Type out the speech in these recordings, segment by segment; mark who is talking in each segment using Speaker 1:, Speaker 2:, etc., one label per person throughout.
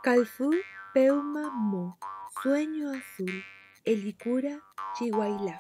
Speaker 1: Calfú Peuma Mo, Sueño Azul, Elicura Chihuahua.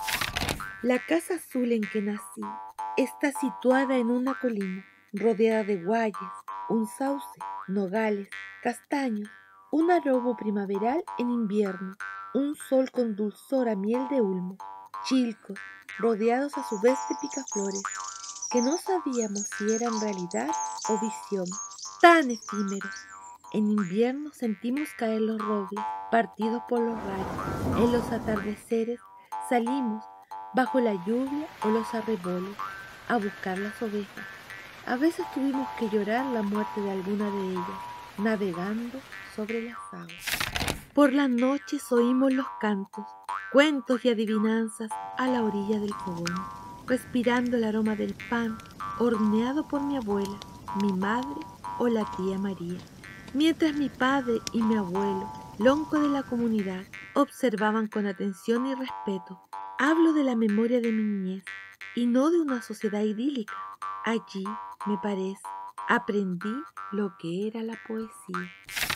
Speaker 1: La casa azul en que nací está situada en una colina, rodeada de guayas, un sauce, nogales, castaños, un arrobo primaveral en invierno, un sol con dulzor a miel de ulmo, chilcos, rodeados a su vez de picaflores, que no sabíamos si eran realidad o visión, tan efímeros. En invierno sentimos caer los robles, partidos por los rayos. En los atardeceres salimos, bajo la lluvia o los arreboles, a buscar las ovejas. A veces tuvimos que llorar la muerte de alguna de ellas, navegando sobre las aguas. Por las noches oímos los cantos, cuentos y adivinanzas a la orilla del fogón, respirando el aroma del pan horneado por mi abuela, mi madre o la tía María. Mientras mi padre y mi abuelo, lonco de la comunidad, observaban con atención y respeto. Hablo de la memoria de mi niñez y no de una sociedad idílica. Allí, me parece, aprendí lo que era la poesía.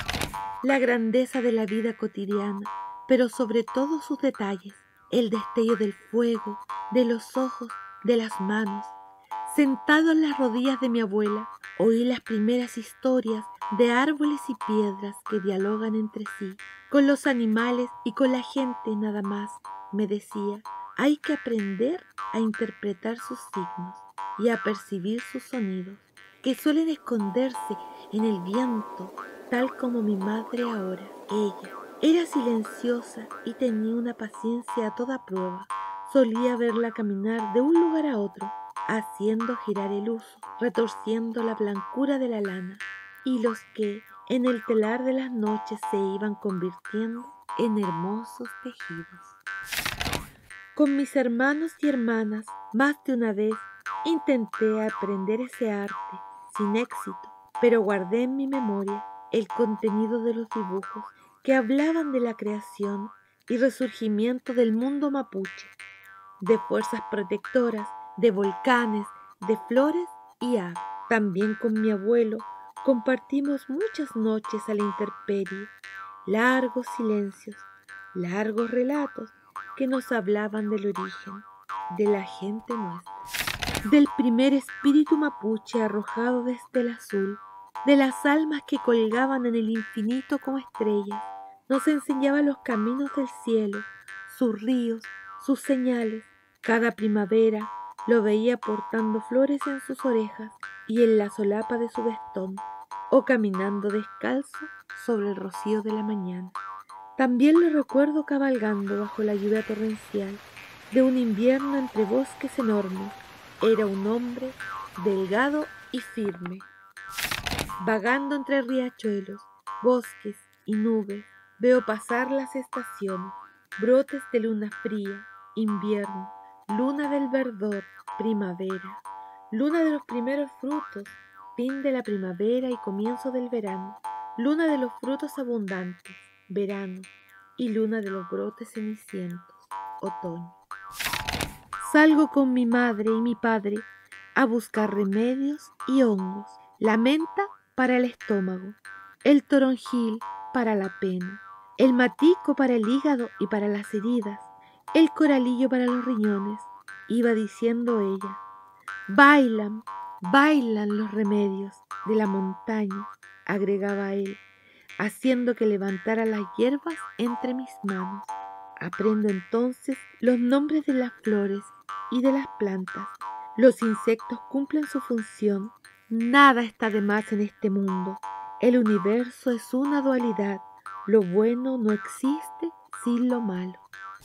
Speaker 1: La grandeza de la vida cotidiana, pero sobre todo sus detalles, el destello del fuego, de los ojos, de las manos. Sentado en las rodillas de mi abuela, oí las primeras historias de árboles y piedras que dialogan entre sí, con los animales y con la gente nada más. Me decía, hay que aprender a interpretar sus signos y a percibir sus sonidos, que suelen esconderse en el viento, tal como mi madre ahora. Ella era silenciosa y tenía una paciencia a toda prueba. Solía verla caminar de un lugar a otro, haciendo girar el huso, retorciendo la blancura de la lana, hilos que en el telar de las noches se iban convirtiendo en hermosos tejidos. Con mis hermanos y hermanas, más de una vez intenté aprender ese arte, sin éxito, pero guardé en mi memoria el contenido de los dibujos que hablaban de la creación y resurgimiento del mundo mapuche, de fuerzas protectoras, de volcanes, de flores y aves. También con mi abuelo compartimos muchas noches a la intemperie, largos silencios, largos relatos que nos hablaban del origen de la gente nuestra, del primer espíritu mapuche arrojado desde el azul, de las almas que colgaban en el infinito como estrellas. Nos enseñaba los caminos del cielo, sus ríos, sus señales. Cada primavera lo veía portando flores en sus orejas y en la solapa de su vestón, o caminando descalzo sobre el rocío de la mañana. También lo recuerdo cabalgando bajo la lluvia torrencial de un invierno entre bosques enormes. Era un hombre delgado y firme, vagando entre riachuelos, bosques y nubes. Veo pasar las estaciones, brotes de luna fría, invierno, luna del verdor, primavera, luna de los primeros frutos, fin de la primavera y comienzo del verano, luna de los frutos abundantes, verano, y luna de los brotes cenicientos, otoño. Salgo con mi madre y mi padre a buscar remedios y hongos, la menta para el estómago, el toronjil para la pena, el matico para el hígado y para las heridas, el coralillo para los riñones. Iba diciendo ella, bailan, bailan los remedios de la montaña, agregaba él, haciendo que levantara las hierbas entre mis manos. Aprendo entonces los nombres de las flores y de las plantas. Los insectos cumplen su función. Nada está de más en este mundo. El universo es una dualidad. Lo bueno no existe sin lo malo.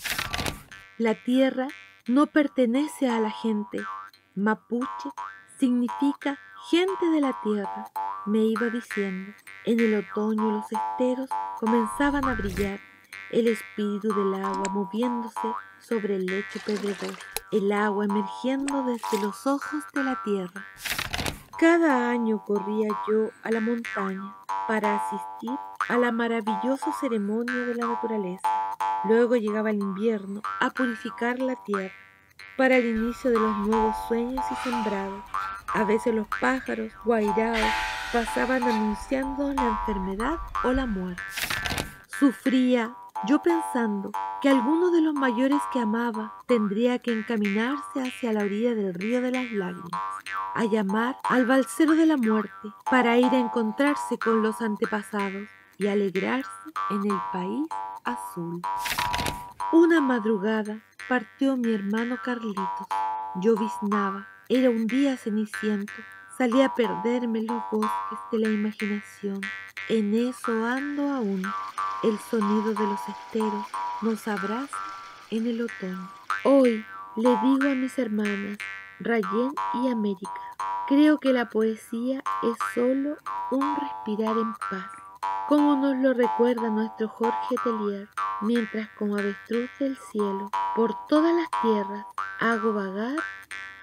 Speaker 1: La tierra no pertenece a la gente. Mapuche significa gente de la tierra, me iba diciendo. En el otoño los esteros comenzaban a brillar, el espíritu del agua moviéndose sobre el lecho pedregoso, el agua emergiendo desde los ojos de la tierra. Cada año corría yo a la montaña para asistir a la maravillosa ceremonia de la naturaleza. Luego llegaba el invierno a purificar la tierra para el inicio de los nuevos sueños y sembrados. A veces los pájaros guairaos pasaban anunciando la enfermedad o la muerte. Sufría, yo pensando que alguno de los mayores que amaba tendría que encaminarse hacia la orilla del río de las lágrimas, a llamar al balsero de la muerte para ir a encontrarse con los antepasados y alegrarse en el país azul. Una madrugada partió mi hermano Carlitos. Lloviznaba, era un día ceniciento. Salí a perderme en los bosques de la imaginación. En eso ando aún. El sonido de los esteros nos abraza en el otoño. Hoy le digo a mis hermanas, Rayén y América, creo que la poesía es solo un respirar en paz, como nos lo recuerda nuestro Jorge Tellier, mientras como avestruz del cielo, por todas las tierras, hago vagar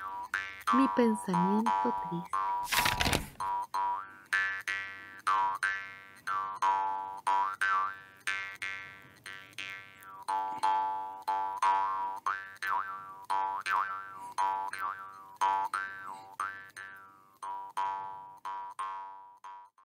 Speaker 1: mi pensamiento triste.